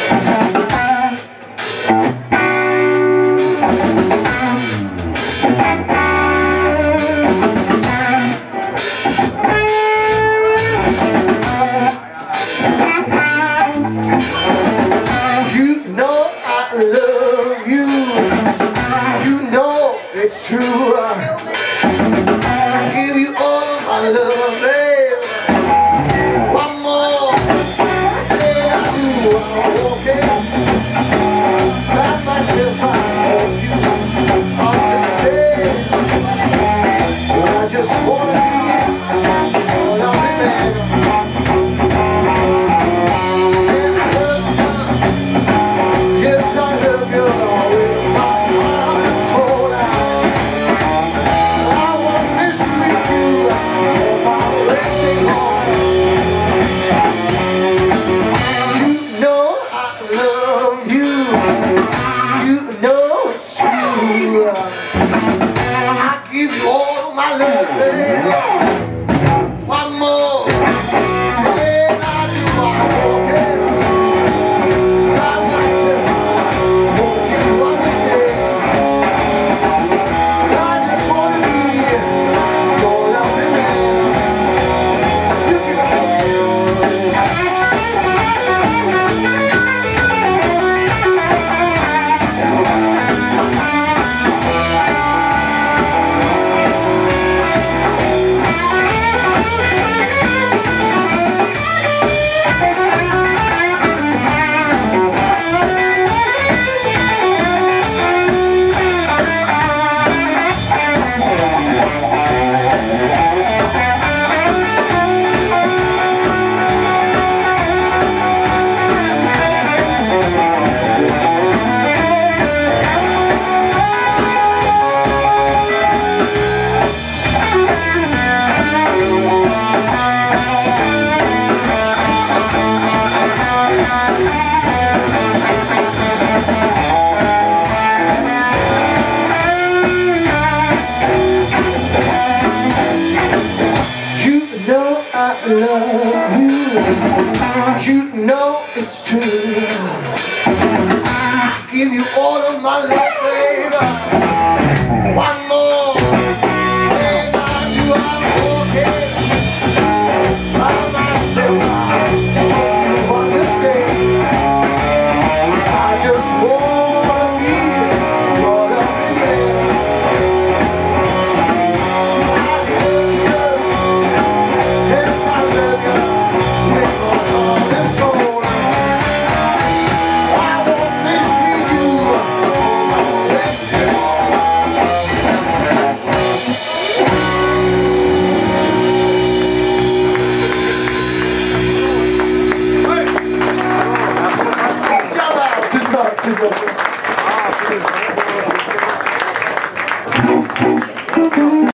It's true. I give you all of my love, babe. One more, yeah, I do. I'm okay. Got myself out of you. Understand? I just wanna be all of it, man. Yeah, I love you. Yes, I love you. With my heart and soul. One more, yeah, I do. I'm okay. Got myself, won't you understand? I just wanna be your loving man. You can love you. You know it's true. I give you all of my love, baby. One more, and I do. I'm okay. By myself, you understand? I just wanna be your loving man. Just